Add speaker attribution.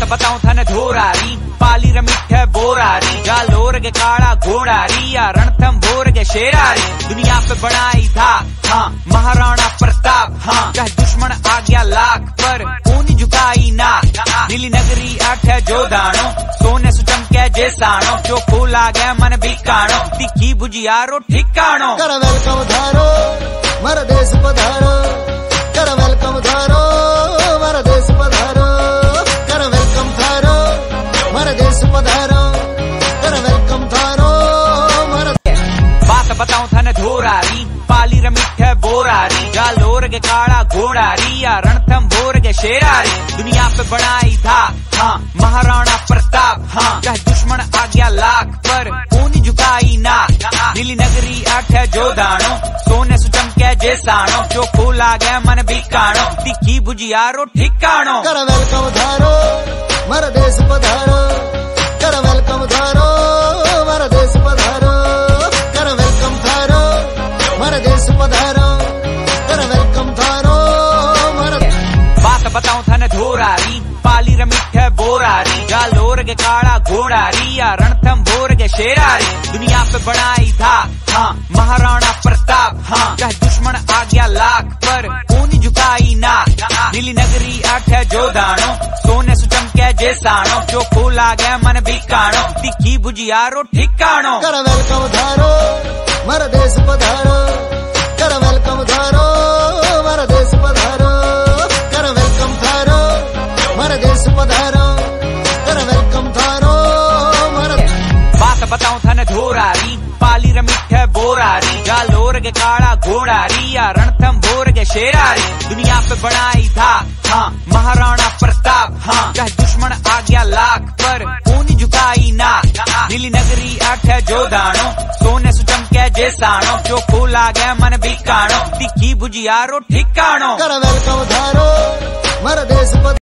Speaker 1: बात बताऊं थन धोरारी पाली रमिठ बोरारी जालोर के काला घोड़ारी या रणथम भोर के शेरारी दुनिया पे बनाई था हाँ महाराणा प्रताप हाँ चाहे दुश्मन आ गया लाख पर ऊनी झुकाई ना नीली नगरी आठ जो दानो सोने सुचमके जैसानो चोखो लागे मन बिकानो तीखी भुजियारो ठिकानो
Speaker 2: कर वेलकम धारो मारा देश पधारो कर वेलकम धारो मारा देश पधारो कर वेलकम धारो मारा देश पधारो कर वेलकम धारो मारा।
Speaker 1: बात बताऊं थन धोरारी पाली रमिठ बोरारी जालोर के काला घोड़ारी या रणथम भोर के शेरारी दुनिया पे बनाई था हाँ महाराणा प्रताप हाँ चाहे दुश्मन आ गया लाख पर ऊनी झुकाई ना नीली नगरी आठ जो दानो सोने सुचमके जैसानो चोखो लागे मन बिकानो तीखी भुजियारो ठिकानो
Speaker 2: कर वेलकम धारो मारा देश पधारो कर वेलकम धारो मारा देश पधारो कर वेलकम धारो मारा देश पधारो कर वेलकम धारो मारा।
Speaker 1: बात बताऊं थन धोरारी पाली रमिठ बोरारी जालोर के काला घोड़ारी या रणथम भोर के शेरारी दुनिया पे बनाई था हाँ महाराणा प्रताप हाँ चाहे दुश्मन आ गया लाख पर ऊनी झुकाई ना नीली नगरी आठ जो दानो सोने सुचमके जैसानो चोखो लागे मन बिकानो तीखी भुजियारो ठिकानो
Speaker 2: कर वेलकम धारो मारा देश पधारो कर वेलकम धारो मारा देश पधारो कर वेलकम धारो मारा देश पधारो कर वेलकम धारो मारा।
Speaker 1: बात बताऊं थन धोरारी पाली रमिठ बोरारी जालोर के काला घोड़ारी या रणथम भोर के शेरारी दुनिया पे बनाई था हाँ महाराणा प्रताप हाँ चाहे दुश्मन आ गया लाख पर ऊनी झुकाई ना नीली नगरी आठ जो दानो सोने सुचमके जैसानो चोखो लागे मन बिकानो तीखी भुजियारो ठिकानो
Speaker 2: कर वेलकम धारो मारा देश